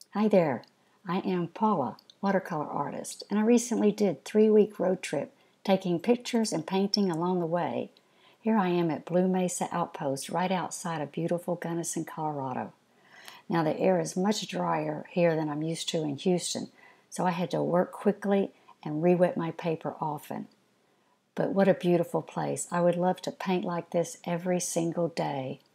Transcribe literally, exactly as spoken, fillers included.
Hi there, I am Paula, watercolor artist, and I recently did three-week road trip taking pictures and painting along the way. Here I am at Blue Mesa Outpost right outside of beautiful Gunnison, Colorado. Now the air is much drier here than I'm used to in Houston, so I had to work quickly and re-wet my paper often. But what a beautiful place. I would love to paint like this every single day.